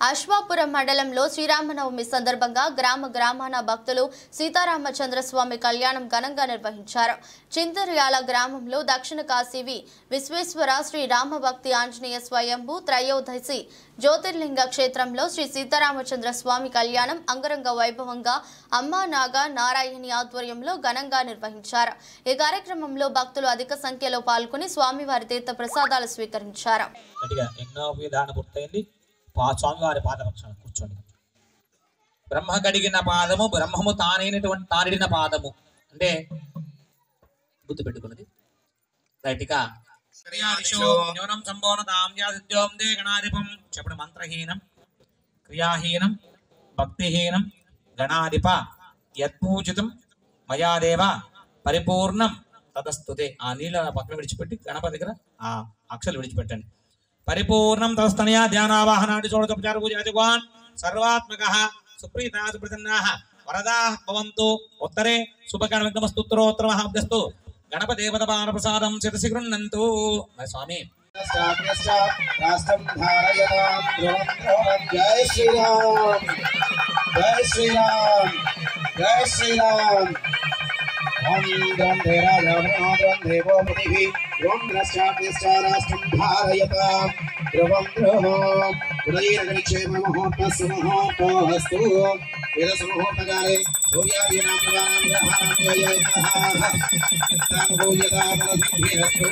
అశ్వాపురం మండలంలో శ్రీరామనవమి సందర్భంగా గ్రామాన భక్తులు సీతారామచంద్రస్వామి కళ్యాణం ఘనంగా నిర్వహించారు. చింతర్యాల గ్రామంలో దక్షిణ కాశీవి విశ్వేశ్వర శ్రీ రామభక్తి ఆంజనేయ స్వయంభూ త్రయోదశి జ్యోతిర్లింగ క్షేత్రంలో శ్రీ సీతారామచంద్రస్వామి కళ్యాణం అంగరంగ వైభవంగా అమ్మా నాగ నారాయణి ఆధ్వర్యంలో ఘనంగా నిర్వహించారు. ఈ కార్యక్రమంలో భక్తులు అధిక సంఖ్యలో పాల్గొని స్వామివారి తీర్థ ప్రసాదాలు స్వీకరించారు. స్వామివారి పాదపక్షాన కూర్చోండి. బ్రహ్మ కడిగిన పాదము, బ్రహ్మము తానైనటువంటి తానిడిన పాదము అంటే గుర్తు పెట్టుకున్నది. రైట్గా చెప్పడం మంత్రహీనం, క్రియాహీనం, భక్తిహీనం, గణాధిప యత్పూజితం మయాదేవ పరిపూర్ణం తదస్తుతే. ఆ నీళ్ళ పక్కన విడిచిపెట్టి గణపతి దగ్గర ఆ అక్షలు విడిచిపెట్టండి. పరిపూర్ణం తస్తనయా ధ్యానావాహనాది షోడశోపచార పూజాదివాన్ సర్వాత్మకః సుప్రీతా సుప్రసన్నాః వరదాః భవంతు. ఉత్తరే శుభగణవిఘ్నమస్తోత్రోత్తరమః అభ్యస్తు గణపదేవతపాద ప్రసాదం శిరసి గృహ్ణంతు. స్వామి జై శ్రీరామ్, జై శ్రీరామ్, జై శ్రీరామ్. ఓం గ్రంథే రాజావృణోగ్రం దేవో పృథివీ ఓం రాష్ట్రం ధారయతాం ధ్రువం ధ్రువం ఉదయనగరిక్షేమ ముహూర్తస్సు వేదసముహూర్తకాలే సూర్యాదీనాం గ్రహాణాం పూజతామలసిద్ధిరస్తు.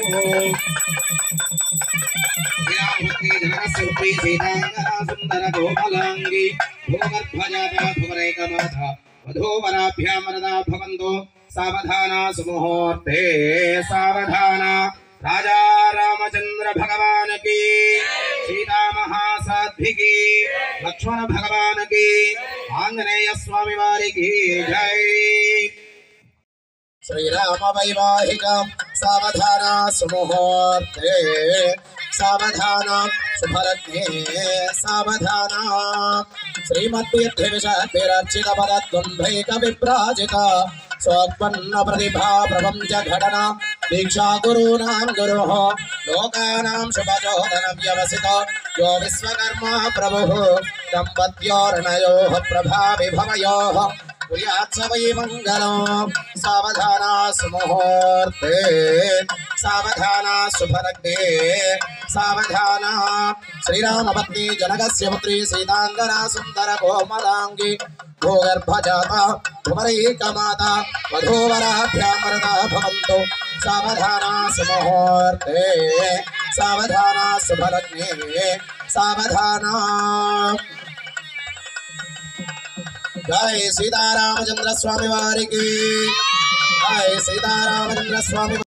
సుందర కోమలాంగి భూగర్భజాత భువనైకమాత వధూవరాభ్యాం వరదా భవంతు. సావధానా సుముహూర్తే సావధానా. राजा रामचंद्र भगवान की, सीता महासाध्वी की, लक्ष्मण भगवान की, आंजनेय स्वामी वारी की जय. श्रीराम वैवाहिक सावधाना सुमुहूर्ते सावधाना शुभलग्ने सावधाना. श्रीमद्विद्विषद्भिरर्चित पदद्वन्द्वैक विभ्राजित स्वोत्पन्न प्रतिभा प्रपंच घटना दीक्षा गुरूणां गुरुः लोकानां शुभचोदन व्यवसितो यो विश्वकर्मा प्रभुः दम्पत्योर्णयोः प्रभा विभवयोः कुर्यात् स वै मङ्गलम्. सावधाना सुमुहूर्ते सावधाना शुभलग्ने सावधाना. श्रीरामपत्नी जनकस्य पुत्री सीतांगना सुंदर कोमलांगी भूगर्भजाता भुवनैकमाता वधूवराभ्यां वरदा भवन्तु. सावधाना सुमुहूर्ते सावधाना शुभलग्ने सावधाना. जय सीतारामचंद्र स्वामी वारी की, जय सीतारामचंद्र स्वामी.